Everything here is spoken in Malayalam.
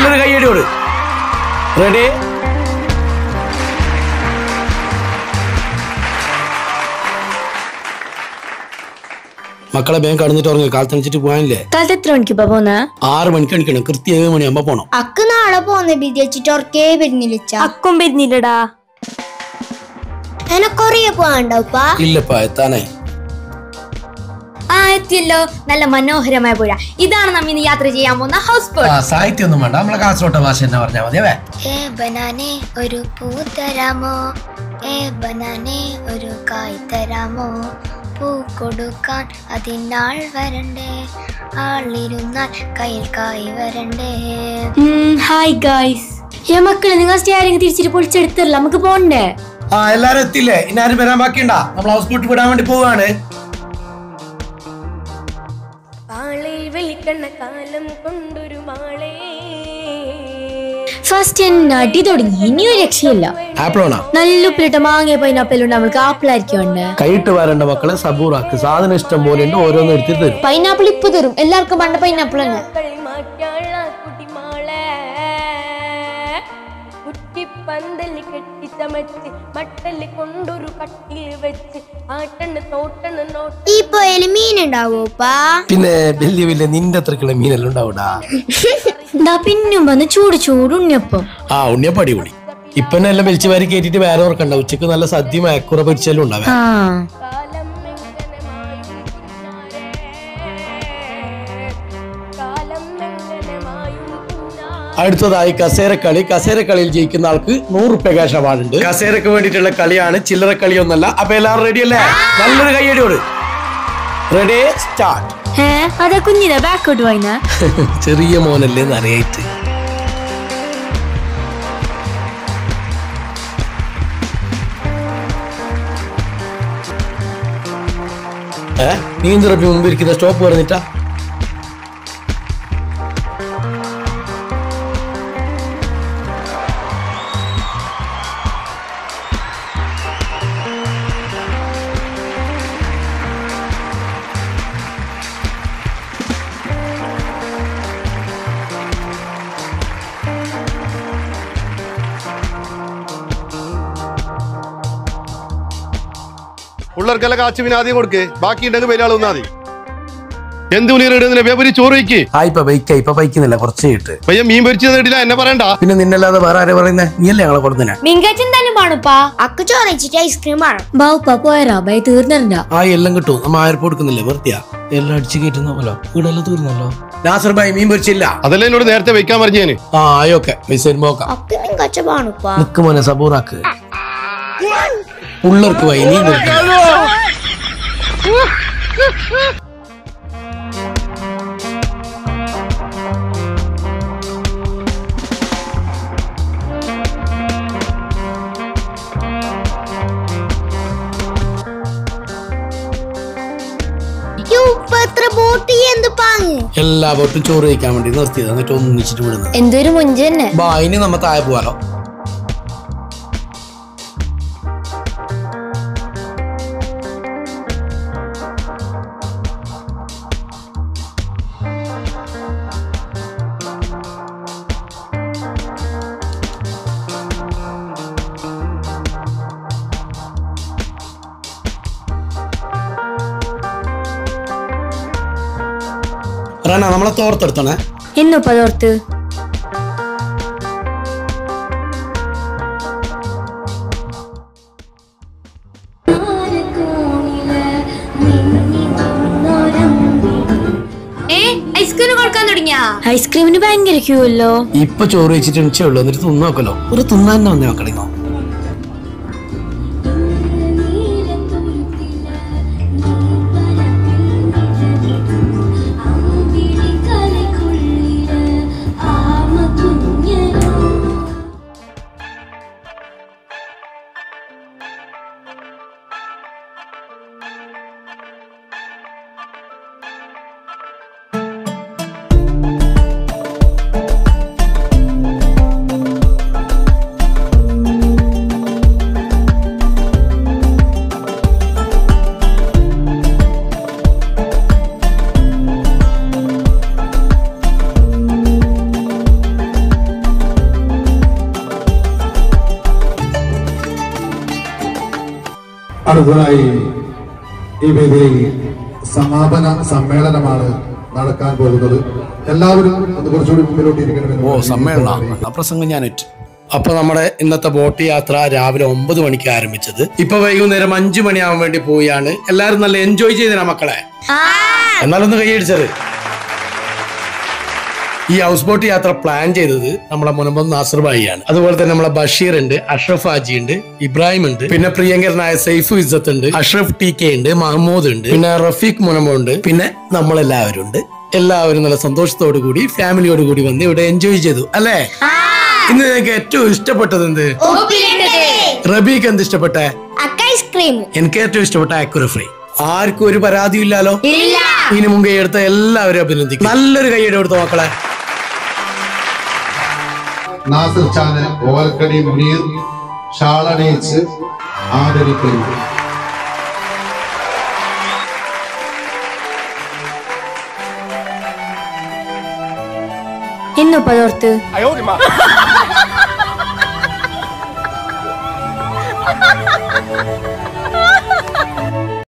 നല്ലൊരു കൈയടിയോട്. റെഡി? മക്കളെ ബാങ്ക് കടന്നിട്ട് ഉറങ്ങി. കാലത്തണിച്ചിട്ട് പോകാനില്ലേ? കാലത്ത് എത്ര മണിക്ക് പോന്നെ? 6 മണിക്ക് എണിക്കണം. കൃത്യം 7 മണിയാകുമ്പോ പോണം. അക്ക് നാളെ പോന്നെ വിചാരിച്ചിട്ട് ഉറക്കേ വരുന്നില്ല. അക്കും വരുന്നില്ലടാ. എനക്കൊറിയ പോവാണ്ടാവുപ്പാ? ഇല്ലപ്പാ, എത്താനായി. എത്തിയല്ലോ. നല്ല മനോഹരമായ പുഴ. ഇതാണ് നമ്മ ഇന്ന് യാത്ര ചെയ്യാൻ പോകുന്ന ഹൗസ് ബോട്ട്. സാഹിത്യം ഒന്നും വേണ്ട, നമ്മളെ കാസർഗോട്ടെ ഭാഷ തന്നെ പറഞ്ഞാൽ മതിയവേ. ബനാനെ ഒരു പൂ തരാമോ, ബനാനെ ഒരു കായ് തരാമോ, പൂ കൊടുക്കാൻ അതിനാൾ വരണ്ടേ, ആളിരുന്നാൽ കയ്യിൽ കായ് വരണ്ടേ. Hi guys. മക്കളെ നിങ്ങൾ സ്റ്റിയറിംഗ് തിരിച്ചിട്ട് പൊളിച്ചെടുത്തല്ല, നമുക്ക് പോണ്ടേ? എല്ലാരും എത്തില്ലേ? ഇനി ആരും വരാൻ ബാക്കിയുണ്ടാ? നമ്മൾ ഹൗസ് ബോട്ട് വിടാൻ വേണ്ടി പോവാണ്. ഫസ്റ്റ് അടി തുടങ്ങി, ഇനിയൊരു രക്ഷയില്ല. നല്ല ഉപ്പിലിട്ട മാങ്ങ പൈനാപ്പിളുണ്ട്. നമ്മൾക്ക് ആപ്പിളായിരിക്കും ഉണ്ട്. കൈയിട്ട് വരേണ്ട മക്കളെ സബൂറാക്ക്. സാധനം ഇഷ്ടം പോലെ ഉണ്ട്, ഓരോന്നും എടുത്തിട്ട് തരും. പൈനാപ്പിൾ ഇപ്പൊ തരും. എല്ലാവർക്കും പണ്ട പൈനാപ്പിൾ തന്നെ. ഈ പോയാല് മീനുണ്ടാവോപ്പാ? പിന്നെ വലിയ വലിയ നിന്റെ അത്രക്കുള്ള മീനെല്ലാം ഉണ്ടാവൂടാ. പിന്നും വന്ന് ചൂട് ചൂട് ഉണ്ണിയപ്പം. ഉണ്ണിയപ്പം അടിപൊളി. ഇപ്പൊ എല്ലാം വലിച്ചു വാരി കയറ്റിട്ട് വേറെ ഓർക്കണ്ട. ഉച്ചക്ക് നല്ല സദ്യ മയക്കുറ പൊരിച്ചാലും ഉണ്ടാവും. അടുത്തതായി കസേരക്കളി. കസേരക്കളിയിൽ ജയിക്കുന്ന ആൾക്ക് 100 രൂപ ക്യാഷ് അവാർഡ് ഉണ്ട്. കസേരക്ക് വേണ്ടിയിട്ടുള്ള കളിയാണ്, ചില്ലറ കളിയൊന്നല്ല. അപ്പൊ എല്ലാവരും റെഡി അല്ലേ? നല്ലൊരു കൈയടിയോട്. Ready, start. അതെ കുഞ്ഞിനെ ബാക്കോട്ട് പോയിന. ചെറിയ മോനല്ലേ അറിയായിട്ട്. നീന്തറപ്പി മുമ്പ് ഇരിക്കുന്ന സ്റ്റോപ്പ് പറഞ്ഞിട്ടാ? പിള്ളേർക്കെല്ലാം കാച്ചു പിന്നെ ആദ്യം കൊടുക്ക്. ബാക്കി ഉണ്ടെങ്കിൽ വലിയ ആൾ ഒന്നാതി. എന്ത് ചോറ് വയ്ക്ക്. ഇപ്പൊ ബൈക്കുന്നില്ല, കുറച്ച് കിട്ട്. പയ്യ മീൻ പൊരിച്ചത് ഇടില്ല, എന്നെ പറയണ്ട. പിന്നെ നിന്നല്ലാതെ വേറെ ആരെ പറയുന്നേ? നീയല്ലേ ഞങ്ങളെ കൊടുത്തന്നെ. എല്ലാം കിട്ടും. നമ്മ ആയിരം കൊടുക്കുന്നില്ലേ? വെറുതെയാ എല്ലാം അടിച്ചു കയറ്റുന്ന പോലെ. വീടെല്ലാം തീർന്നല്ലോ. നാസർ ഭായി മീൻ പൊരിച്ചില്ല. അതല്ലേ എന്നോട് നേരത്തെ വെക്കാൻ പറഞ്ഞേന്. ആയൊക്കെ പൈസ നിക്ക് മോനെ സബൂറാക്ക്. പിള്ളേർക്ക് പോയി നീ എല്ലാ ബോട്ടും ചോറ് കഴിക്കാൻ വേണ്ടി നിർത്തിയത്. എന്നിട്ട് ഒന്നിച്ചിട്ട് വിടുന്നത്. എന്തൊരു മുഞ്ച് തന്നെ. ഇനി നമ്മ താഴെ പോവാലോ. നമ്മളെ തോർത്തെടുത്തണേ. എന്നപ്പ തോർത്ത്? ഐസ്ക്രീമിന് ഭയങ്കര ക്യൂ അല്ലോ. ഇപ്പൊ ചോറ് വെച്ചിട്ട് എണിച്ചേ ഉള്ളൂ. എന്നിട്ട് തിന്നോക്കല്ലോ. ഒരു തിന്നാൻ തന്നെ വന്നേ മക്കളിന്നോ. അടുത്തതായി ഈ വേദിയിൽ സമാപന സമ്മേളനമാണ് നടക്കാൻ പോകുന്നത്. എല്ലാവരും അത് കുറച്ചുകൂടി മുമ്പിലോട്ട് ഇരിക്കണമെന്ന് സമ്മേളനം പ്രസംഗം ഞാൻ ഏറ്റു. അപ്പൊ നമ്മുടെ ഇന്നത്തെ ബോട്ട് യാത്ര രാവിലെ 9 മണിക്ക് ആരംഭിച്ചത്. ഇപ്പൊ വൈകുന്നേരം 5 മണിയാവാൻ വേണ്ടി പോവുകയാണ്. എല്ലാരും നല്ല എൻജോയ് ചെയ്തിനാ മക്കളെ. എന്നാലൊന്ന് കൈയടിച്ചത്. ഈ ഹൗസ് ബോട്ട് യാത്ര പ്ലാൻ ചെയ്തത് നമ്മളെ മുനമ്പം നാസർ ഭായിയാണ്. അതുപോലെ തന്നെ നമ്മളെ ബഷീർ ഉണ്ട്, അഷ്റഫ് ഹാജി ഉണ്ട്, ഇബ്രാഹിം ഉണ്ട്, പിന്നെ പ്രിയങ്കരനായ സൈഫു ഇസ്സത്ത് ഉണ്ട്, അഷ്റഫ് ടി കെ ഉണ്ട്, മഹമ്മൂദ് ഉണ്ട്, പിന്നെ റഫീഖ് മുനമ്പം ഉണ്ട്, പിന്നെ നമ്മളെല്ലാവരും ഉണ്ട്. എല്ലാവരും നല്ല സന്തോഷത്തോടു കൂടി ഫാമിലിയോട് കൂടി വന്ന് ഇവിടെ എൻജോയ് ചെയ്തു അല്ലേ? ഇന്ന് നിങ്ങൾക്ക് ഏറ്റവും ഇഷ്ടപ്പെട്ടത് എന്ത്? റബീക്ക് എന്ത് ഇഷ്ടപ്പെട്ടെ? എനിക്ക് ഏറ്റവും ഇഷ്ടപ്പെട്ട അക്വ ഫ്രൈ. ആർക്കും ഒരു പരാതിയും ഇല്ലാലോ? ഇനി മുൻകൈ എടുത്ത എല്ലാവരും അഭിനന്ദിക്കും. നല്ലൊരു കൈയ്യടി കൊടുത്ത മക്കളെ. നാസിർ ഖാന് ഓലക്കടി മുനീർ ഷാളണിയിച്ച് ആദരിക്കുന്നു. എന്നോ പതോർത്ത്